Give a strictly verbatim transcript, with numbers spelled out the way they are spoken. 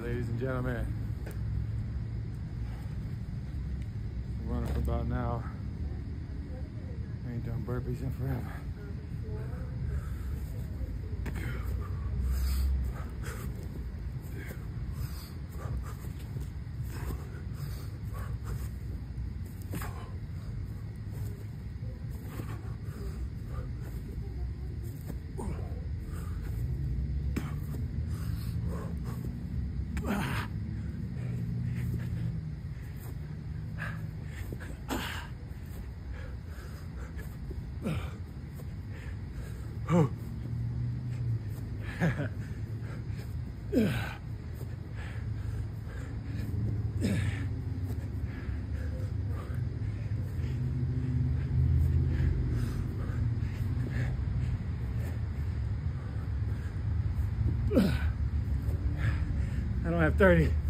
ladies and gentlemen. I'm running for about an hour. I ain't done burpees in forever. Oh. I don't have thirty.